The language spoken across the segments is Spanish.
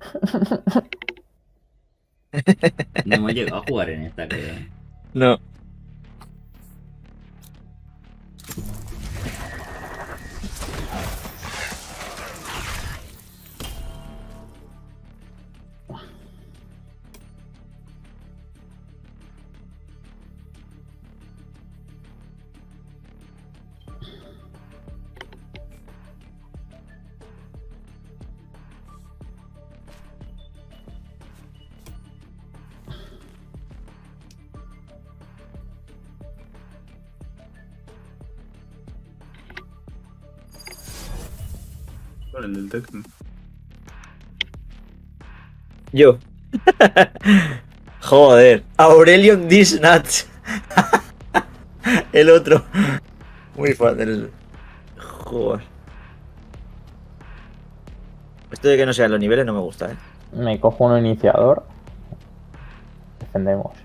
No hemos llegado a jugar en esta, creo. No. Por el del Tecno. Yo. Joder. Aurelion Disnatch. El otro. Muy fácil. Joder. Esto de que no sean los niveles no me gusta, Me cojo un iniciador. Defendemos.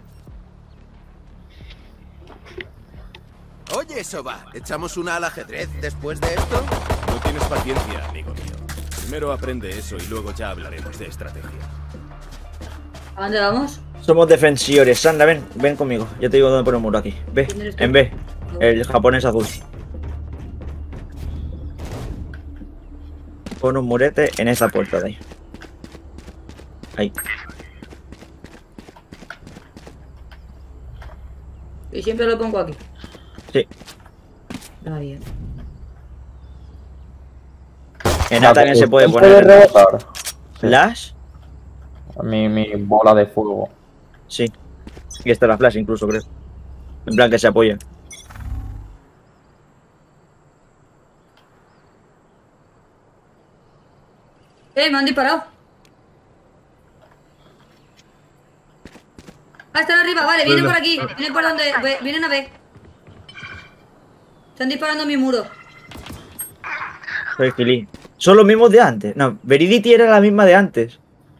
Oye, Soba, ¿echamos una al ajedrez después de esto? No tienes paciencia, amigo mío. Primero aprende eso y luego ya hablaremos de estrategia. ¿A dónde vamos? Somos defensores. Sandra, ven conmigo. Ya te digo dónde poner un muro aquí. Ve, ¿Quién eres tú? en B. El japonés azul. Pon un murete en esa puerta de ahí. Ahí. Y siempre lo pongo aquí. Sí. Está bien. En A también se puede ¿Quién poner. rebotar? ¿Flash? Mi bola de fuego. Sí. Y esta es la flash incluso, creo. En plan que se apoya. Me han disparado. Ah, están arriba, vale, vienen por aquí. Vienen por donde. Vienen a ver. Están disparando a mi muro. Soy Kili. Son los mismos de antes. No, Veridity era la misma de antes.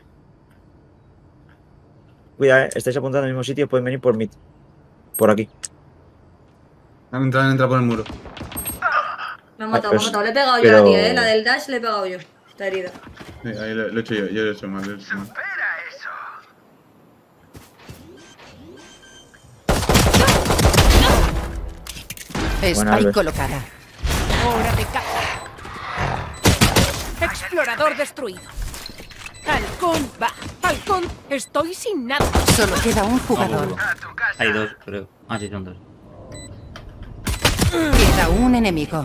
Cuidado, estáis apuntando al mismo sitio, pueden venir por mid. Por aquí. Entra por el muro. Me han matado, pues, me han matado. Le he pegado yo a pero- la tía, la del dash le he pegado yo. Está herida. Sí, ahí lo he hecho yo lo he hecho mal, Buena, Spike Albert. colocada. Hora de caza. Explorador destruido. Halcón va. Halcón, estoy sin nada. Solo queda un jugador. Hay dos, creo. Ah, sí, son dos. Queda un enemigo.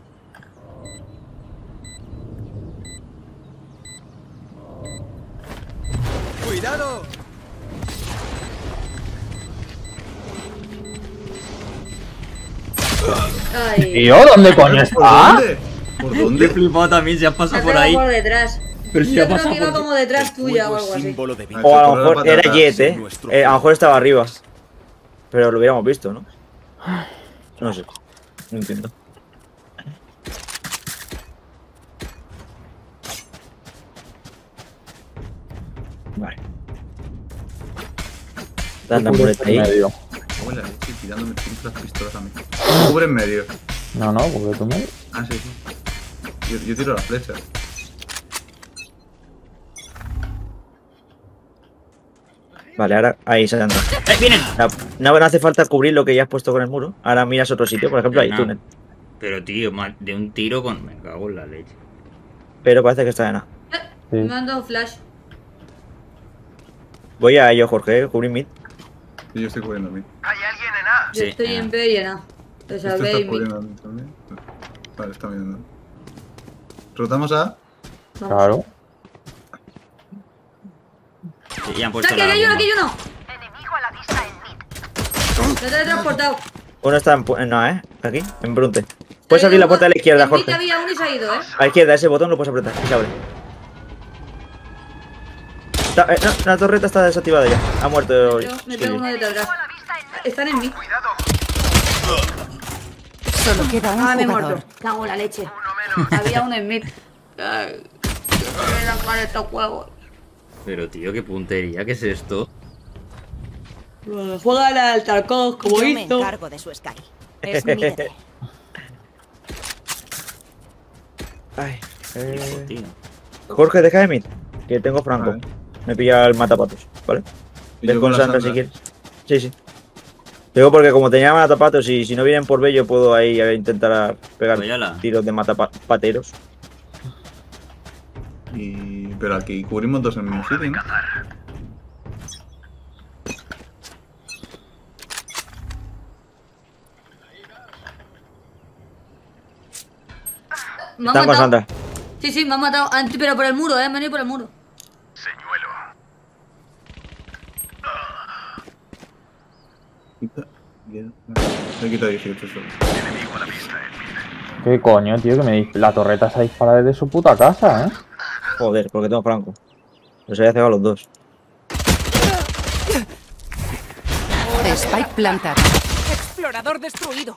¡Cuidado! Ay. ¿Y yo dónde coño ¿Por está? dónde? ¿Por Me he dónde? flipado también, se ha Me pasado ha por pegado ahí. por detrás. Pero si Yo ha creo pasado que iba por... como detrás tuya o Fuego es algo así. símbolo de vida. O a lo Corre la mejor pata era atrás. Jet, Nuestro a lo mejor estaba arriba. Pero lo hubiéramos visto, ¿no? No sé. No entiendo. Vale. Dale la muleta ahí. Medio. Hola, estoy tirándome las pistolas a mí. Cubre en medio. No, porque tú me... Ah, sí, sí. Yo tiro las flechas. Vale, ahora ahí se anda. ¡Vienen! No hace falta cubrir lo que ya has puesto con el muro. Ahora miras otro sitio, por ejemplo, ahí, No. túnel. Pero tío, de un tiro con... Me cago en la leche. Pero parece que está en A. Sí. Me han dado flash. Voy a ello, Jorge, cubrir mid. Y yo estoy cubriendo a mí. Yo Sí, estoy ah. en B y en A. O sea, ¿Esto B está y mid. cubriendo a mí también? Vale, está viendo. ¿Rotamos a? Vamos. Claro. Sí, ya han puesto ¡Aquí la hay uno, bomba. aquí hay uno! Enemigo a la vista en mid. Lo he teletransportado. Uno está en no, aquí, en Brunte. Puedes abrir la puerta a la izquierda, En mid Jorge. había uno y se ha ido, A la izquierda, ese botón lo puedes apretar y se abre. No, la torreta está desactivada ya. Ha muerto. Me pego uno de atrás. Están en mid. Solo queda un Ah, me he jugador. muerto. Cago en la leche. Había uno en mid. Ay, que me dan ganas estos juegos. Pero tío, qué puntería, ¿qué es esto? Juega al Tarkov como Yo me hizo. encargo de su Sky. Es mi deber. Ay, Hijo, tío. Jorge, deja de mid. que tengo Franco. Vale. Me pilla el matapatos, ¿vale? Y Ven yo con con la Sandra si Sandra. quieres. Sí, sí. Digo porque como tenía matapatos y si no vienen por B yo puedo ahí intentar pegar Pues yala. tiros de matapateros. Pero aquí cubrimos dos en el mismo sitio, ¿no? Me ha Están con matado. Sandra. Sí, me ha matado. Pero por el muro, me han ido por el muro. Bien. Me quita 18 solo. ¿Qué coño, tío? Que la torreta se dispara desde su puta casa, ¿eh? Joder, porque tengo Franco. Los había cegado los dos. Spike plantado. Explorador destruido.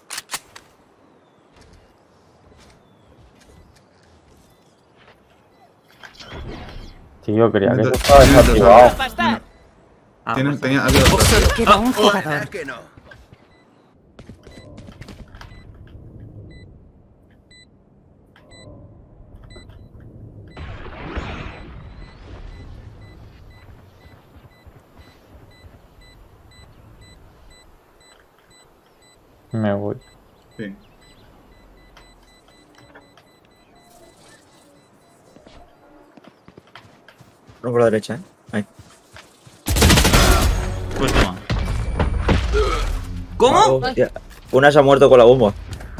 Sí, yo creía que eso Entonces, estaba tienes dos desactivado. armas. Basta. Ah, Tienes, pues, había dos. Solo queda un ¿Verdad jugador. que no? Me voy. Sí. Uno por la derecha, ¿eh? Ahí. pues toma. ¿Cómo? Hostia. Una se ha muerto con la bomba.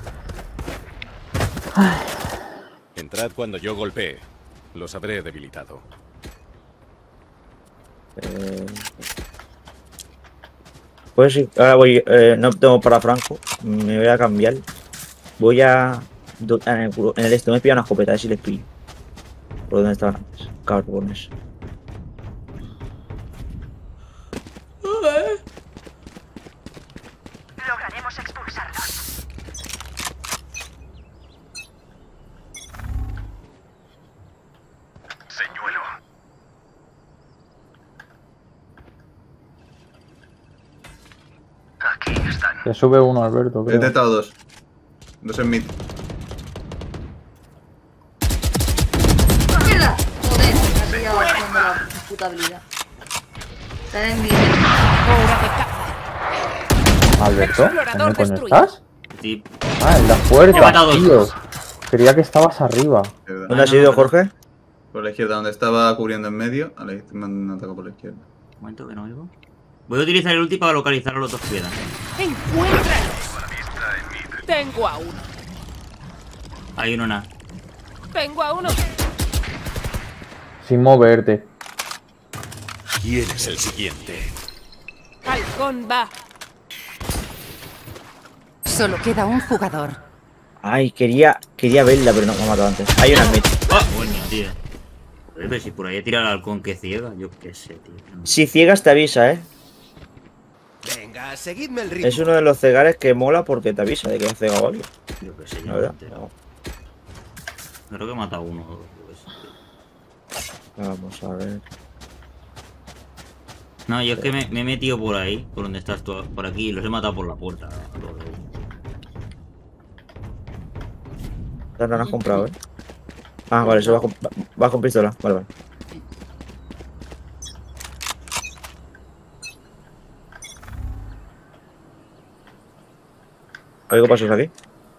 Entrad cuando yo golpee. Los habré debilitado. Pues sí, ahora voy. No tengo para Franco. Me voy a cambiar. Voy a. En el este me pilla una escopeta, a ver si les pillo. ¿Por dónde estaban antes? Cabrones. Lograremos expulsarlos. Señuelo. Aquí están. Te sube uno, Alberto, He creo. detectado dos. Dos en mid. ¡Mierda! Joder, me ha pillado haciendo la puta habilidad. Está en mi. Hora de caza. Alberto, Explorador ¿dónde coño destruido. estás? Sí. Ah, en la He puerta, matado tío. dos. Creía que estabas arriba. Izquierda. ¿Dónde has ido, Jorge? Por la izquierda, donde estaba cubriendo en medio. A la izquierda, me han atacado por la izquierda. Un momento que no oigo. Voy a utilizar el ulti para localizar a los dos que quedan. ¡Encuéntralos! Tengo a uno. Hay uno nada. Tengo a uno. Sin moverte. ¿Quién es el siguiente? Halcón va. Solo queda un jugador. Ay, quería verla, pero no me ha matado antes. Hay una en mid. ¡Ah! Bueno, tío. Joder, pero si por ahí he tirado al halcón que ciega, yo qué sé, tío. Si ciegas te avisa, ¿eh? Venga, seguidme el ritmo. Es uno de los cegares que mola porque te avisa de que has cegado a alguien. Yo qué sé, yo La no verdad. me he enterado. Creo que he matado uno o dos. Yo qué sé. Vamos a ver. No, yo es que me he metido por ahí, por donde estás tú, por aquí, y los he matado por la puerta. a todos. No has comprado, ¿eh? Ah, vale, eso vas con pistola. Vale, vale. ¿Algo pasos aquí?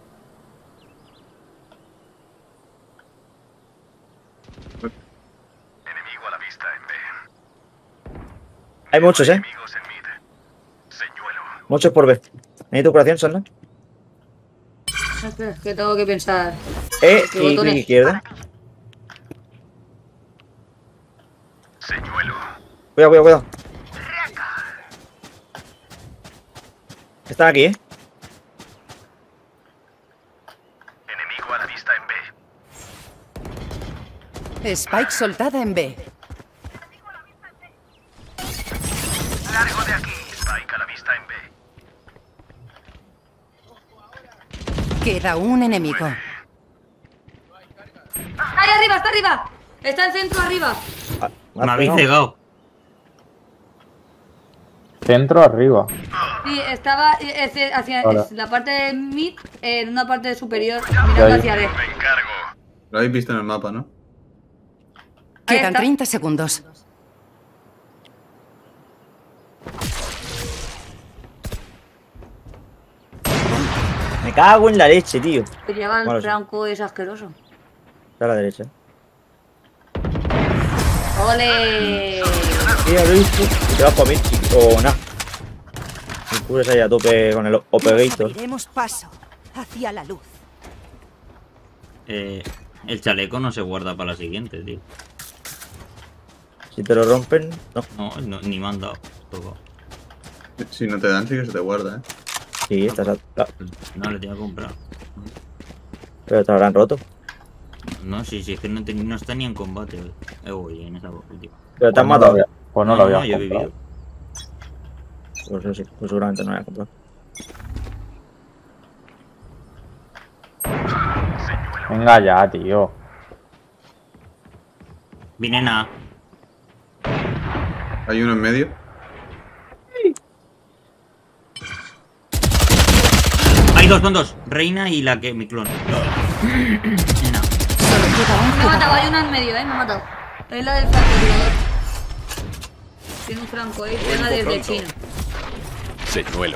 Enemigo a la vista en B. Hay muchos, ¿eh? Enemigos en mid. Señuelo. Muchos por B. ¿Necesito curación, Sandra? Espera, que tengo que pensar. E ¿Qué y botones? clic izquierda. Señuelo. Cuidado, cuidado, cuidado. Están aquí, ¿eh? Enemigo a la vista en B. Spike soltada en B. Largo de aquí. Spike a la vista en B. Queda un enemigo. ¡Ahí arriba, está arriba! Está en centro arriba. Me habéis cegado. Centro arriba. Sí, estaba hacia Ahora. la parte de mid, en una parte superior, Ya mirando vi. hacia D. Me encargo. Lo habéis visto en el mapa, ¿no? Quedan está. 30 segundos. Me cago en la leche, tío. Que lleva el Vale, sí. Franco es asqueroso. Está a la derecha. ¡Ole! Sí, lo he visto. Te vas por mí, o nada. Me cubres ahí a tope con el Opegator. Abriremos paso hacia la luz. El chaleco no se guarda para la siguiente, tío. Si te lo rompen, no. No, ni me han dado. Todo. Si no te dan, sí que se te guarda, ¿eh? Sí, estás No, le tengo que comprar. pero te lo habrán roto. No, sí, es que no está ni en combate. Voy en esa última. Pero te han Pues no lo matado. había- Pues no lo había yo he comprado. vivido. Pues eso sí, pues seguramente no lo voy a comprar. Venga ya, tío. Vienen a. Hay uno en medio. Hay dos. Reina y la que mi clon. Nena. Solo queda un Me ha matado, jugador. hay una en medio, me ha matado. Es la del francotirador. Tiene un franco, venga desde pronto. China. Señuelo.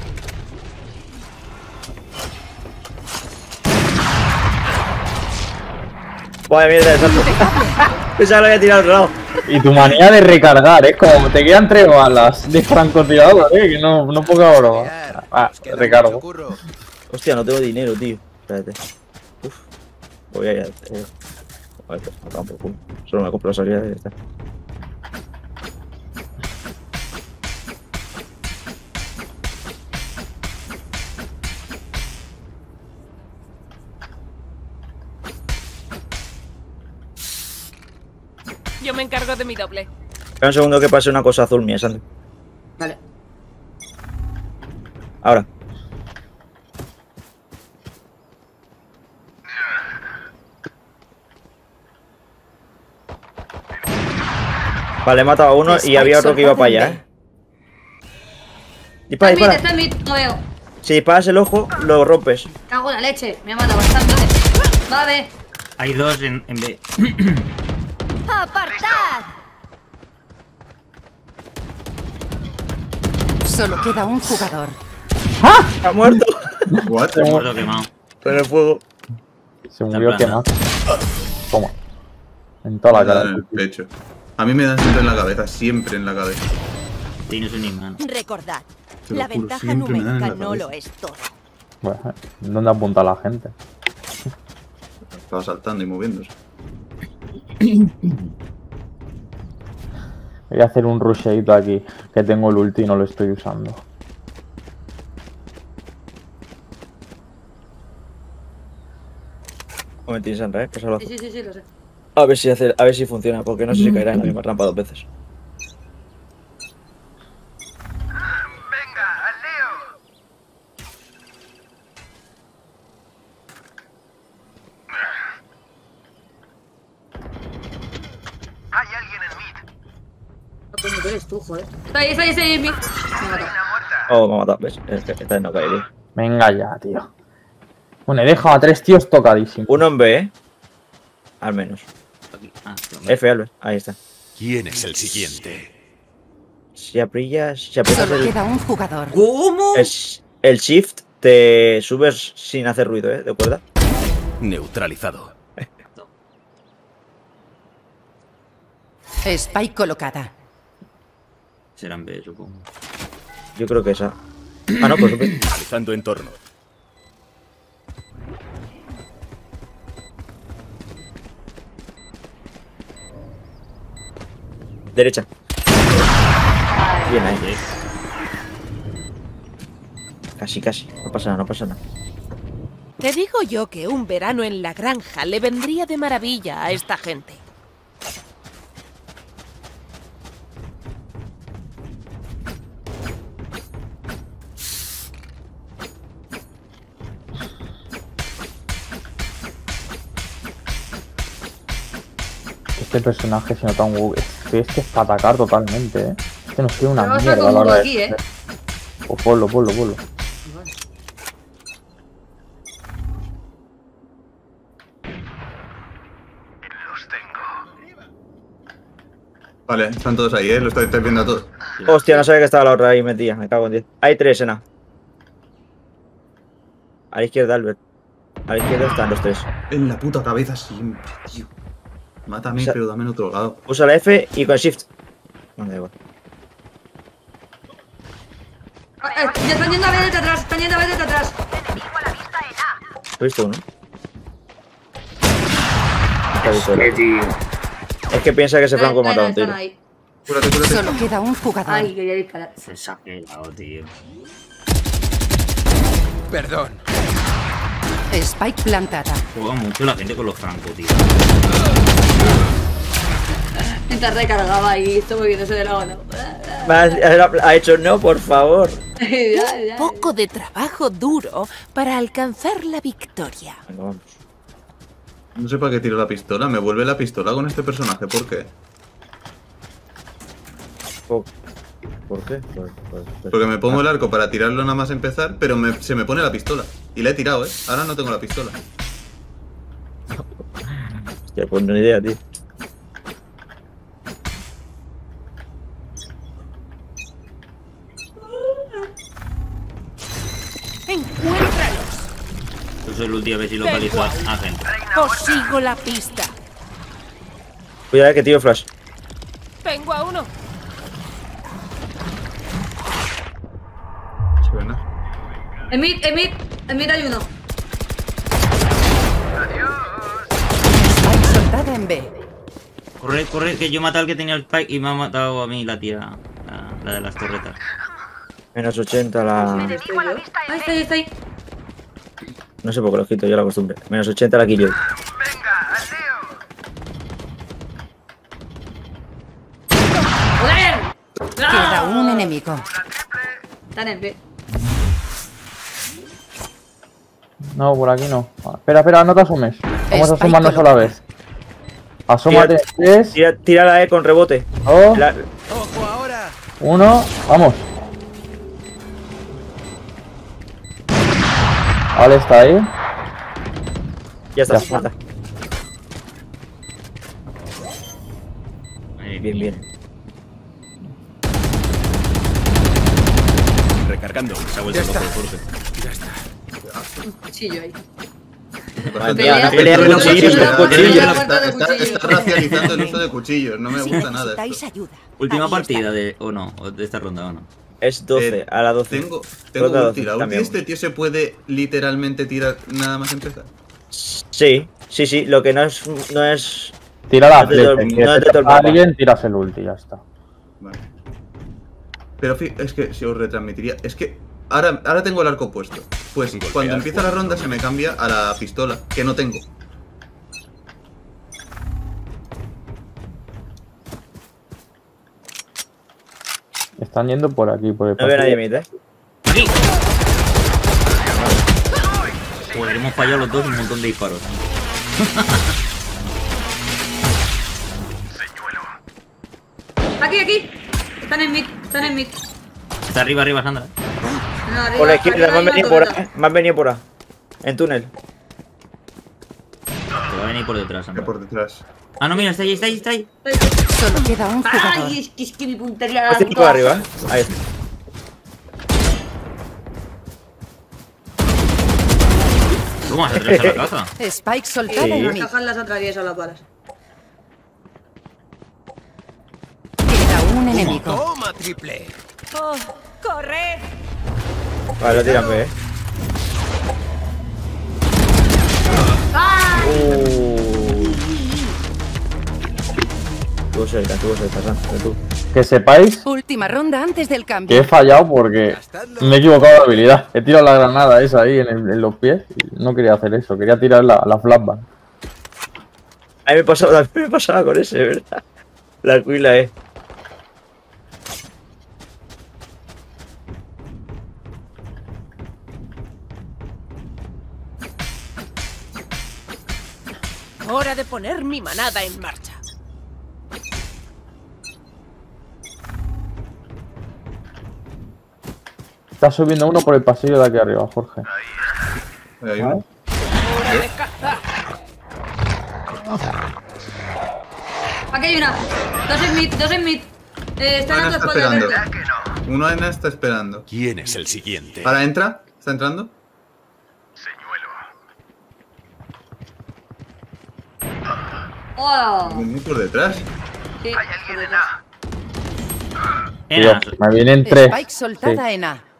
Vaya mierda de salto. Pensaba que lo había tirado al otro lado. Y tu manía de recargar, como te quedan 3 balas de francotirador, que no poca broma. Nos queda Recargo. mucho curro. Hostia, no tengo dinero, tío. Espérate. Uf. Voy a ir a... A ver, me cago por culo. Solo me compro la salida y ya está. Yo me encargo de mi doble. Espera un segundo que pase una cosa azul mía, Sandy. Vale. Ahora. Vale, he matado a uno y había otro que iba para allá, ¿eh? Dispara, dispara. Está en mid, no veo. Si disparas el ojo, lo rompes. Cago en la leche, me ha matado, está en mid. Va a ver. Hay dos en B. ¡Apartad! Solo queda un jugador. ¡Ha muerto! What? Se muerto quemado. Con el fuego. Se murió Está quemado. Toma. En toda la Me dan cara. en el pecho. A mí me dan siempre en la cabeza, siempre en la cabeza. Tienes un imán. Recordad, Te lo la juro, ventaja siempre me dan en numérica la no cabeza. lo es todo. Bueno, ¿dónde apunta la gente? Estaba saltando y moviéndose. Voy a hacer un rusheito aquí, que tengo el ulti y no lo estoy usando. Un momentín, Sandra, que salvo. Sí, lo sé. A ver si funciona, porque no sé si caerá en la misma rampa 2 veces. Venga, al lío. Hay alguien en mid. No, coño, tú eres tú, joder. Está ahí, mid. Me ha matado. Reina muerta. Oh, me ha matado, ¿ves? Es que esta vez no caería. Venga ya, tío. Bueno, he dejado a 3 tíos tocadísimos. Uno en B, ¿eh? Al menos. Aquí. Ah, F, Albert. Ahí está. ¿Quién es el siguiente? Si aprietas Solo queda un jugador. ¿Cómo? el shift, te subes sin hacer ruido, ¿eh? ¿De acuerdo? Neutralizado. Spike colocada. Serán B, supongo. Yo creo que esa. Ah, no, pues B. Analizando entorno. Derecha. Bien ahí. Sí. Casi, casi. No pasa nada, no pasa nada. Te digo yo que un verano en la granja le vendría de maravilla a esta gente. Este personaje se nota un bug. Es que es para atacar totalmente, ¿eh? Este nos queda una Pero vamos a mierda a sacar la un hora de... aquí, ¿eh? Pues ponlo. Los tengo. Vale, están todos ahí, lo estáis viendo a todos. Hostia, no sabía que estaba la otra ahí metida. Me cago en 10. Hay 3, Ena. A la izquierda, Albert. A la izquierda están los 3. En la puta cabeza siempre, tío. Mátame, pero dame en otro lado. Usa la F y con Shift. No, da igual. Ya están yendo a ver desde atrás, están yendo a ver desde atrás. ¿Lo he visto uno? Está visto el otro. Es que piensa que ese Franco ha matado a un tiro. Están ahí. Cúrate, cúrate. Solo queda un jugador. Ay, quería disparar. Se saqueado, tío. Perdón. Spike plantada. Juega mucho la gente con los francos, tío. Mientras recargaba y estoy moviéndose de lado, ¿no? Ha hecho no, por favor. Ya. Poco de trabajo duro para alcanzar la victoria. Venga, vamos. No sé para qué tiro la pistola. Me vuelve la pistola con este personaje. ¿Por qué? ¿Por qué? Porque me pongo el arco para tirarlo nada más empezar, pero se me pone la pistola. Y la he tirado, ¿eh? Ahora no tengo la pistola. Hostia, pues no idea, tío. ¡Encuéntralos! Yo soy el último a ver si localizo a gente. Os sigo la pista. Cuidado que tiro flash. Tengo a uno. Suena. En mid hay uno. Spike soltada en B. Corre, corre, que yo maté al que tenía el spike y me ha matado a mí la tía. La de las torretas. Menos 80 la... Estoy yo. Ahí está ahí. No sé por qué lo quito yo la costumbre. Menos 80 la kill yo. ¡Joder! Queda un enemigo. Están en B. No, por aquí no. Espera, no te asumes. Vamos a Spike asomarnos a la vez. Asómate. 3, Tira la E con rebote. 2, ¡Ojo ahora! 1, vamos. Vale, está ahí. Ya está, Ya está. mata. Bien. Recargando. Se ha vuelto loco el Jorge. Un cuchillo ahí. Madre Pelea mía, pelea con con cuchillos, cuchillos. con cuchillos. Está racializando el uso de cuchillos. No me Si gusta nada necesitáis esto. ayuda. Última ahí partida está. de. O no, o de esta ronda o no. Es 12, a la 12. Tengo Ronda ulti. 12, La ulti de cambiamos. este tío se puede literalmente tirar nada más empezar. Sí. Lo que no es... Tira la No es de todo- flecha. no es de todo el A mapa. alguien, tiras el ulti, ya está. Vale. Pero es que si os retransmitiría... Es que ahora tengo el arco puesto. Pues cuando empieza la ronda se me cambia a la pistola, que no tengo. Están yendo por aquí, por el No veo a nadie pasillo. mid, ¿eh? ¡Aquí! Joder, hemos fallado los dos un montón de disparos. Aquí. Están en mid. Está arriba, Sandra. No, arriba, Por la izquierda, arriba me han hay venido una por torreta. A. Me han venido por A. En túnel. Te va a venir por detrás, Que Sandra. por detrás. Ah, no, mira, está ahí. Solo queda un jugador. Ay, es que mi puntería era Este tipo de arriba, ¿eh? Ahí está. ¿Cómo vas a atravesar la casa? Spike soltada en mid. Encajan las otras 10 a las balas. Queda un enemigo. ¡Toma, triple! Oh, ¡corred! Vale, lo tiran B, ¿eh? Tuvo cerca, Sandra, tú. Que sepáis Última ronda antes del que he cambio. fallado porque me he equivocado de habilidad. He tirado la granada esa ahí en los pies y no quería hacer eso. Quería tirar la flashbang. A mí me pasaba con ese, ¿verdad? La cuila, Hora de poner mi manada en marcha. Está subiendo uno por el pasillo de aquí arriba, Jorge. Ahí hay uno. Hora de cazar. Aquí hay una. Dos en mid. Están Ana a tu está espalda, esperando. Alberto. Uno Ana está esperando. ¿Quién es el siguiente? Ahora entra. ¿Está entrando? ¡Oh! Viene por detrás. Sí, por detrás. Tío, me vienen 3. Spike soltada en A.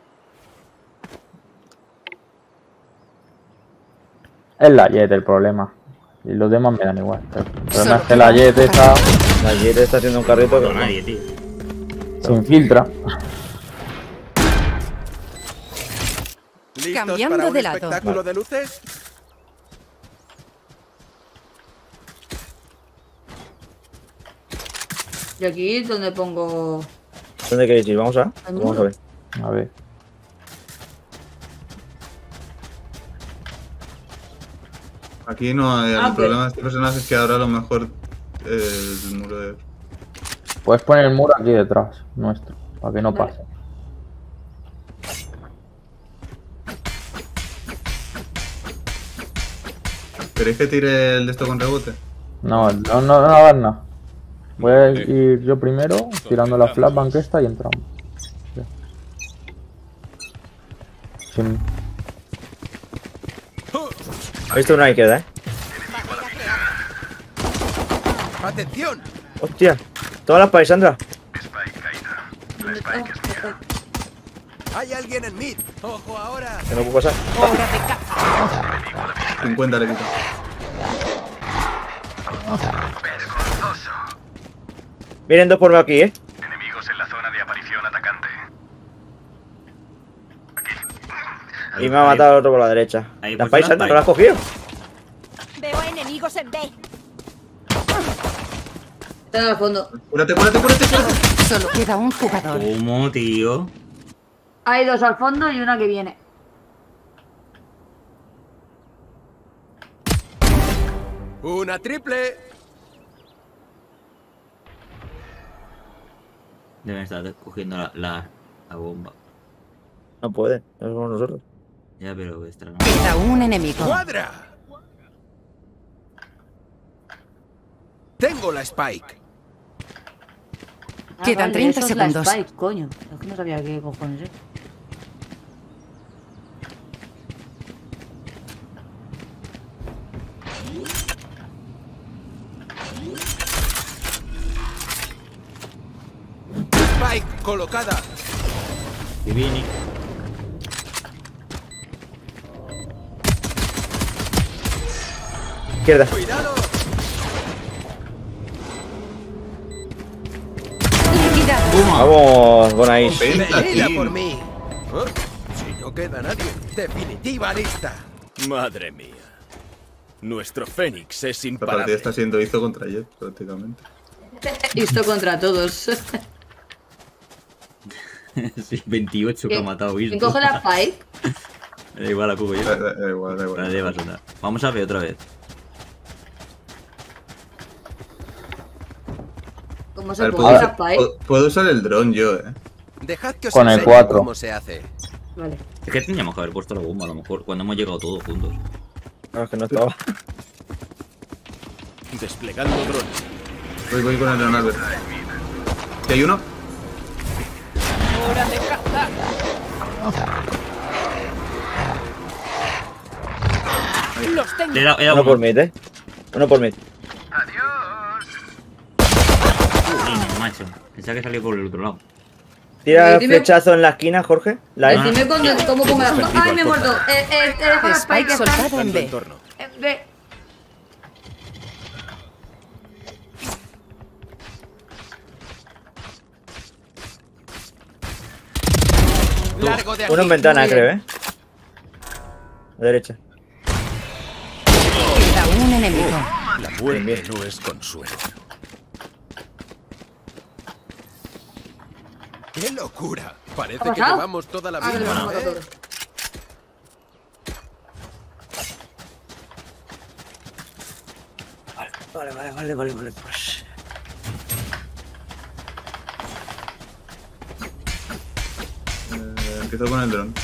Es la Jet el problema. Y los demás me dan igual. El problema es que Solo la Jet esa La Jet está haciendo un carrito No, que nadie, tío. se infiltra. ¿Listos Cambiando para un de lado. espectáculo de luces? Y aquí donde pongo. ¿Dónde queréis ir? Vamos a ver. A ver. Aquí no hay. El Ah, problema de este personaje es que ahora a lo mejor el muro de. Puedes poner el muro aquí detrás, nuestro, para que no Vale. pase. ¿Queréis que tire el de esto con rebote? No hagas nada. Voy a ir yo primero, tirando la flashbang esta y entramos. Ya. Sin- He visto una izquierda, ¡Atención! Hostia. Todas las paisandras. ¡Hay alguien en mid! ¡Ojo ahora! Que no puedo pasar. Hora de caza. 50 le quito. Vienen dos por aquí, Enemigos en la zona de aparición atacante. Y me ha matado el otro por la derecha. Ahí, Las pues, paisandras, una ¿no las has cogido? Veo enemigos en B. Están al fondo. ¡Cúrate, cúrate, cúrate! cúrate! Solo queda un jugador. ¿Cómo, tío? Hay dos al fondo y una que viene. ¡Una triple! Deben estar cogiendo la bomba. No puede, no somos nosotros. Ya, pero extra no. Queda un enemigo. ¡Cuadra! Tengo la Spike. Quedan 30 eso es la segundos. Spike, coño. Es que no sabía qué cojones es. Spike colocada. Divini. Izquierda. ¡Cuidado! Vamos, Bonais. ¡Venida por mí! ¿Oh? Si no queda nadie, definitiva lista. Madre mía. Nuestro Fénix es La partida imparable. está siendo Izo contra Jet, prácticamente. Esto contra todos. Sí, 28 que ha matado Isto. ¿Quién coge la Spike? Me da igual la cubo yo. Da igual, da igual. Nadie va a sonar. Vamos a ver otra vez. ¿Cómo A se ver, coge la Spike? puedo usar el dron yo, Dejad que os Con el enseñe 4. cómo se hace. Vale. Es que teníamos que haber puesto la bomba a lo mejor cuando hemos llegado todos juntos. No, es que no estaba. Desplegando drones. Voy con el dron, Albert. ¿Y hay uno? Hora de cazar. Los tengo. Le he dado Uno uno. por mid, Uno por mid. Coño, macho. Pensaba que salió por el otro lado. Tira el Dime- flechazo en la esquina, Jorge. La E. Decime cómo pongo la... ¡Ay, me he muerto! Dejo la Spike Spike que está soltada en En B. entorno. en B. Largo de aquí. Uno en ventana, Muy bien. creo, A la derecha. Queda un enemigo. La muerte no es consuelo. ¡Qué locura! Parece ¿Ha que pasado? llevamos toda la Ah, que vida. los han matado ¿eh? todos. Vale, pues. Empiezo con el dron.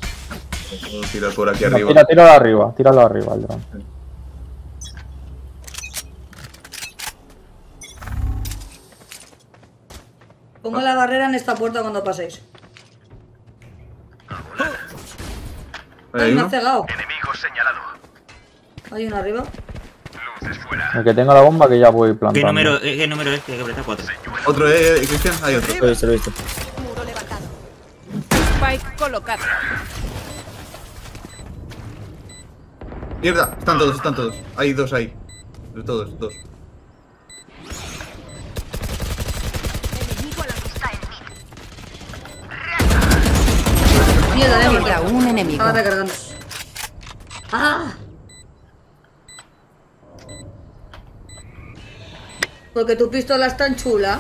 Puedo tirar por aquí arriba. Tíralo arriba el dron. Pongo la barrera en esta puerta cuando paséis. Ay, me ha cegado. Enemigo señalado. Hay uno arriba. Luces fuera. El que tenga la bomba que ya voy plantando. ¿Qué número es? Que hay que apretar 4. Otro, Cristian, hay otro. Lo he visto, lo he visto. Muro levantado. Spike colocado. Mierda, están todos. Hay dos ahí. Todos, dos. Enemigo a la vista. Mierda, de Queda un enemigo. Estaba recargando. ¡Ah! Porque tu pistola es tan chula.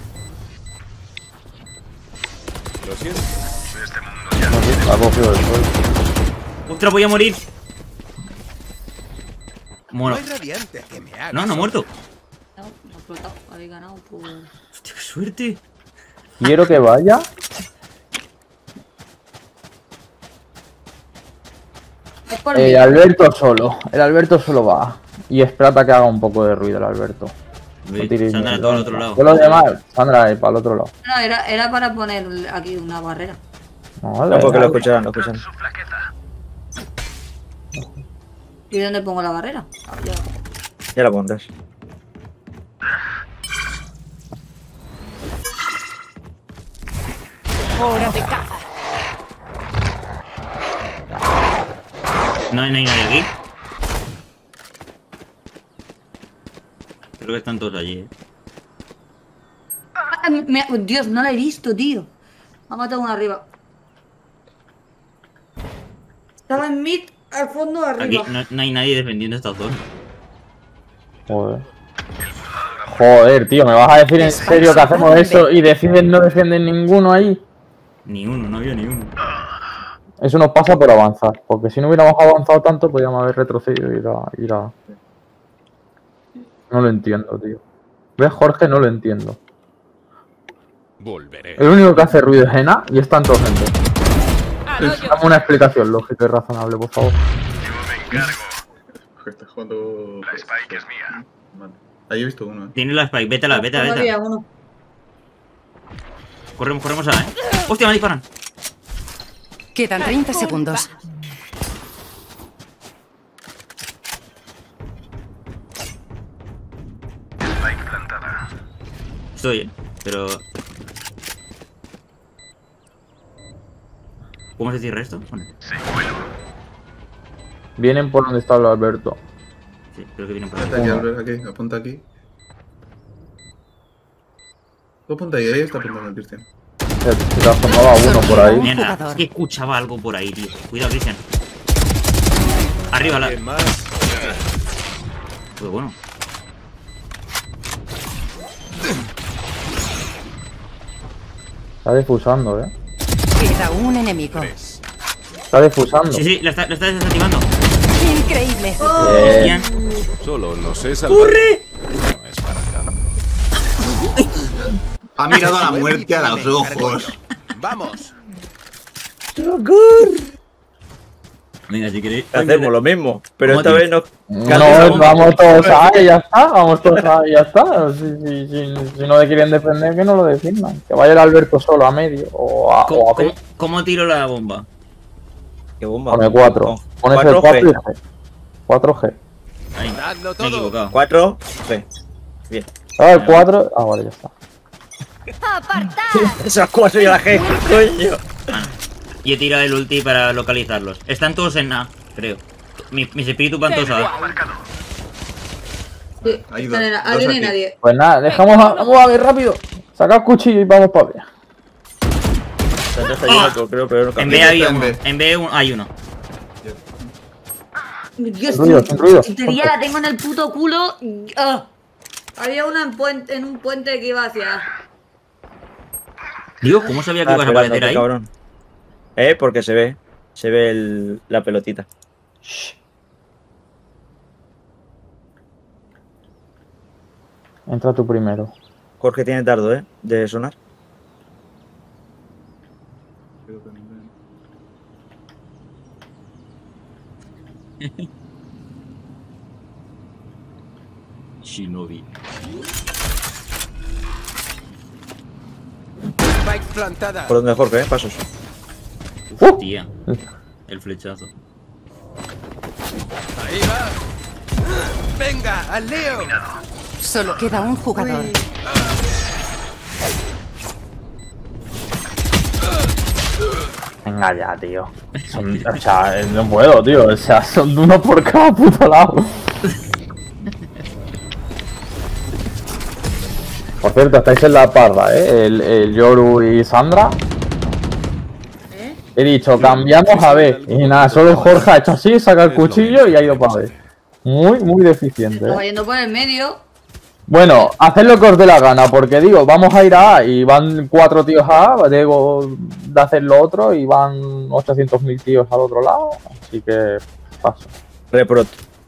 Lo siento. Ha cogido el suelo. ¡Ostras, voy a morir! No Bueno, hay radiante que me haga. no he muerto. No, me ha explotado. Habéis ganado por... Hostia, qué suerte. Quiero que vaya. Es por mí. Alberto solo. El Alberto solo va. Y espérate que haga un poco de ruido el Alberto. No tiréis Sandra, miedo. todo al otro lado. Todos los demás, Sandra, para el otro lado. No, era para poner aquí una barrera. No, No, vale, porque lo vale. escucharon. Su flaqueza. ¿Y dónde pongo la barrera? Ah, ya. Ya la pondrás. Hora de caza. No hay nadie aquí. Creo que están todos allí, Ah, Dios, no la he visto, tío. Me ha matado uno arriba. Estaba en mid, al fondo, Aquí arriba. no hay nadie defendiendo esta zona. Joder, tío, ¿me vas a decir en serio que hacemos eso y deciden no defienden ninguno ahí? Ni uno, no había ni uno. Eso nos pasa por avanzar, porque si no hubiéramos avanzado tanto podríamos haber retrocedido y ir a... No lo entiendo, tío. ¿Ves, Jorge? No lo entiendo. Volveré. El único que hace ruido es Ena y están todos dentro. Al hoyo. Dame una explicación lógica y razonable, por favor. Yo me encargo. Está jugando. La Spike es mía. Vale. Ahí he visto uno, Tiene la spike, vete. Había uno. Corremos a, ¡Hostia, me disparan! Quedan 30 segundos. Spike plantada. Estoy, pero... ¿Cómo se cierra esto? Bueno, Señuelo. Vienen por donde está el Alberto. sí, creo que vienen por Apunta aquí. aquí, Albert, aquí, apunta aquí. Tú apunta ahí está apuntando el Cristian. Se te asomaba uno por ahí. Mierda, jugador. es que escuchaba algo por ahí, tío. Cuidado, Cristian. Arriba, la... ¿Alguien más? Pues bueno. Está defusando, Queda un enemigo. Está defusando. Sí, la está desactivando. Increíble. Cristian. Solo no sé salvar. ¡Corre! No es para tanto. Ha mirado a la muerte a los ojos. ¡Vamos! Venga, si queréis... Hacemos lo mismo, pero ¿Cómo esta te- vez no. No, vamos todos ahí y ya está. Vamos todos ahí y ya está. Si no le quieren defender, que no lo defiendan. Que vaya el Alberto solo a medio. O a ¿Cómo tiro la bomba? ¿Qué bomba? Pone 4. Pones el 4 y G. 4G. Ahí, Dadlo me he todo. equivocado. 4. G. Bien. ¿Sabes el 4? Ah, vale, ya está. Esas 4 y la G, coño. Y he tirado el ulti para localizarlos. Están todos en A, creo. Mis espíritus van todos a A. Sí, Hay no, dos, no, dos aquí no hay aquí. nadie. Pues nada, vamos a ver rápido. Saca el cuchillo y vamos para allá. Entonces hay uno, creo, pero no En cambia. B había en uno. B. En B hay uno. Dios, Sin ruido, tío, sin ruido. la puntería la tengo en el puto culo. Ah. Había una en un puente que iba hacia... Dios, ¿cómo sabía que ibas a esperándote, aparecer ahí? cabrón. Porque se ve. Se ve la pelotita. Entra tú primero. Jorge tiene dardo, de sonar. Shinobi. Spike plantada. Por donde Jorge, pasos. Hostia. El flechazo. Ahí va. Venga, al lío. Solo queda un jugador. Venga ya, tío. O sea, no puedo, tío. O sea, son uno por cada puto lado. Por cierto, estáis en la parda, ¿eh? El Yoru y Sandra. He dicho, cambiamos a B. Y nada, solo Jorge ha hecho así, saca el cuchillo y ha ido para B. Muy deficiente, Estaba yendo por el medio. Bueno, haced lo que os dé la gana, porque digo, vamos a ir a A y van 4 tíos a A, digo, de hacer lo otro y van 800.000 tíos al otro lado, así que paso. Reprot.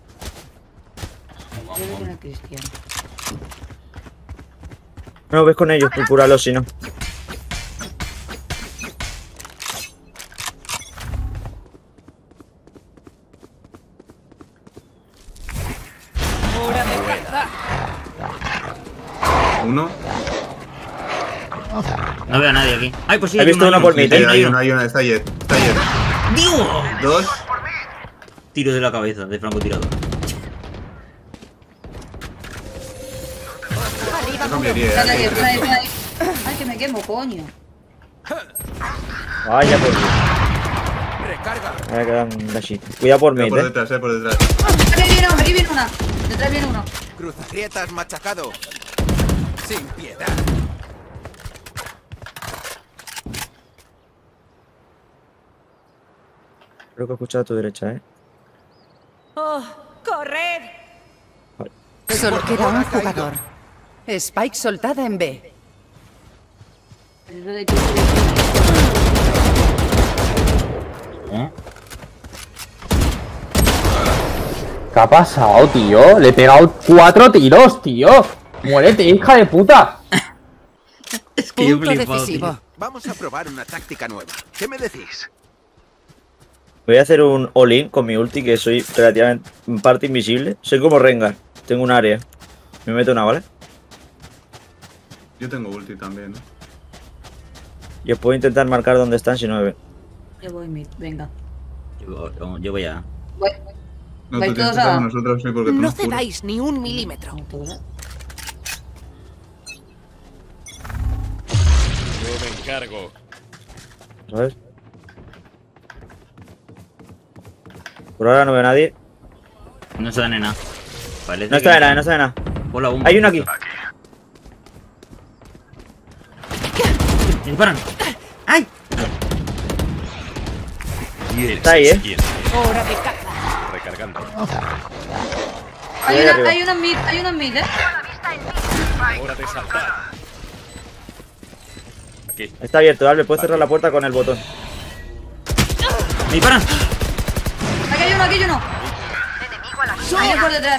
No, ves con ellos, procúralo si no. Uno. No veo a nadie aquí. Ay, pues sí. He visto uno por mí, Hay uno, está Jet. ¡Dios! Dos. Tiro de la cabeza, de francotirador. Yo cambiaría. Espera ahí. Ay, que me quemo, coño. Vaya por mí. Recarga. Me quedan un gachito. Cuidado por mí, Por detrás, por detrás. Aquí viene una. Detrás viene uno. Cruzagrietas machacado. Sin piedad. Creo que he escuchado a tu derecha, ¿eh? ¡Oh! ¡Corred! Solo queda un jugador. Spike soltada en B. ¿Qué ha pasado, tío? Le he pegado 4 tiros, tío. Muérete, hija de puta. Es que yo Punto flipado, decisivo. tío. Vamos a probar una táctica nueva. ¿Qué me decís? Voy a hacer un all-in con mi ulti, que soy relativamente en parte invisible. Soy como Rengar. Tengo un área. Me meto una, ¿vale? Yo tengo ulti también, ¿no? Yo puedo intentar marcar dónde están si no me ven. Yo voy mid, venga. Yo voy a... Voy. No, ¿Vais tú tienes todos que estar a...? con nosotros, sí, porque tú No nos curas. cedáis ni un milímetro. Yo me encargo. ¿Sabes? Por ahora no veo a nadie. No se dan en nada. Parece No está de nada, no está de nada. Pon la bomba. Hay uno aquí. ¡Disparan! ¡Ay! Está ahí, ¿eh? Hora de caza. Recargando. Hay Ahí arriba. una mid, ¿eh? Hora de saltar. Aquí. Está abierto, Albert. Puedes cerrar la puerta con el botón. ¡Me disparan! Aquí hay uno. Ahí por detrás.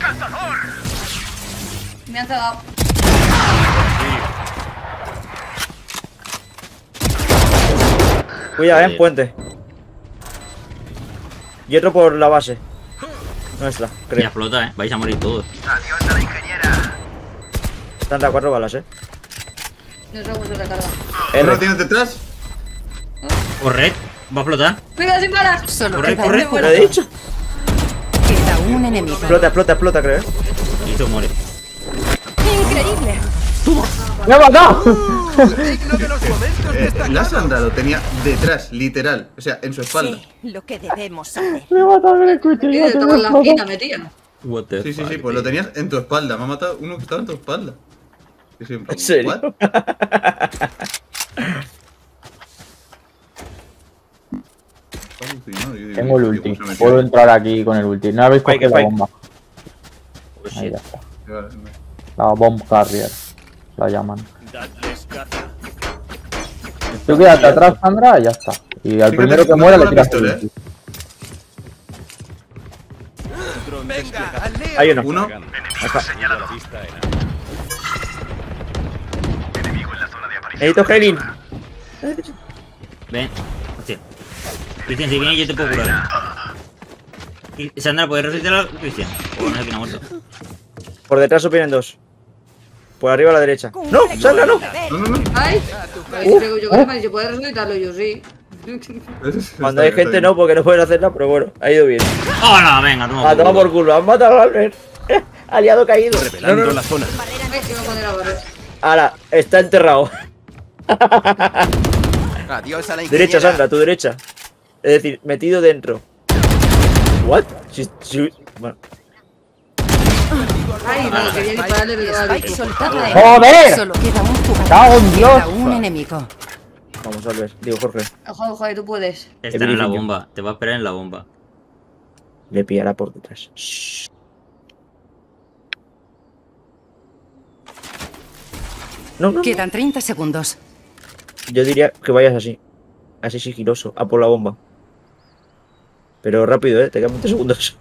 Me han cegado. Cuidado, puente. Y otro por la base. Nuestra, Ya creo. explota, vais a morir todos. Adiós a la ingeniera. Están a 4 balas, No segundos de recarga. ¿No lo R. tienes detrás? Corred, va a explotar. ¡Venga, sin balas! Solo Corre, queda corre, un ¿Lo he jugador. dicho? Queda un enemigo. Explota, creo. Y se muere. ¡Increíble! ¡Me ha matado! Digno de los momentos destacados. La has andado, tenía detrás, literal. O sea, en su espalda. Sí, lo que debemos hacer. Me ha matado con el cuchillo. Estaba en la esquina, metía. What the Sí, fuck, pues lo tío. tenías en tu espalda. Me ha matado uno que estaba en tu espalda. Y siempre, ¿En serio? ¿what? Está alucinado, yo digo, Tengo el tío, ulti. ¿cómo se metió? Puedo entrar aquí con el ulti. No habéis Spike, cogido la Spike. bomba. Pues Ahí sí. ya está. Vale, La bomb carrier. La llaman. Dadles caza. Tú quédate atrás, Sandra, y ya está. Y al Fíjate primero que no muera tengo le la tiras el pistola, ulti. Venga, al lío. Hay uno. Uno. Ajá. Señalado. La vista en A. Enemigo en la zona de aparición. Necesito healing. Ven. Hostia. Cristian, si vienes yo te puedo curar. Y Sandra, ¿puedes resetear a Cristian? O no sé quién ha muerto. Por detrás vienen dos. Por arriba a la derecha. ¡No! ¡Sandra, no! No. ¡Ay! A tu Yo creo que si puedes resucitarlo, yo sí. Cuando hay gente no, porque no pueden hacer nada, pero bueno, ha ido bien. ¡Hola! Venga, toma. A tomar por culo, han matado a Albert. Aliado caído. Revelando la zona. Ahora, está enterrado. Adiós a la Derecha, ingeniera. Sandra, tu derecha. Es decir, metido dentro. ¿What? Bueno. Ay, no, quería dispararle, pero Spike soltado de ¡Joder! Solo queda un jugador. ¡Cago en Dios! Queda un enemigo. Vamos a ver, digo Jorge. Joder, tú puedes. Está en la bomba. Te va a esperar en la bomba. Le pillará por detrás. Shh. No. Quedan 30 segundos. Yo diría que vayas así. Así sigiloso, a por la bomba. Pero rápido, te quedan 20 segundos.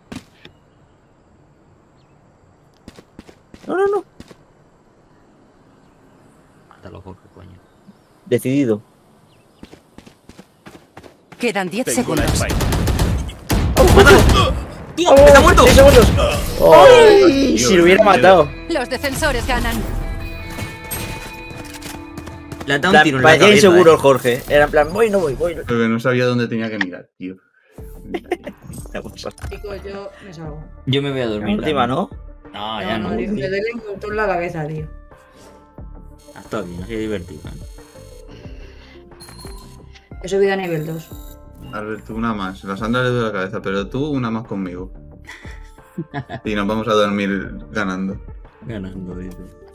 No. Mátalo, Jorge, coño. Decidido. Quedan 10 Tengo la segundos. Spike. ¡Tío! ¡Está muerto! 10 segundos. ¡Ay! Si lo hubiera matado. Los defensores ganan. Le ha dado un tiro en la Parecía cabeza. inseguro el Jorge. Era en plan, voy, no voy. Pero que no sabía dónde tenía que mirar, tío. Chicos, yo me salgo. Yo me voy a La dormir. última, ¿no? No, ya no. Me duele un montón la cabeza, tío. Está bien, ha sido divertido. He subido a nivel 2. Albert, tú una más. La Sandra le duele la cabeza, pero tú una más conmigo. Y nos vamos a dormir ganando. Ganando, dice.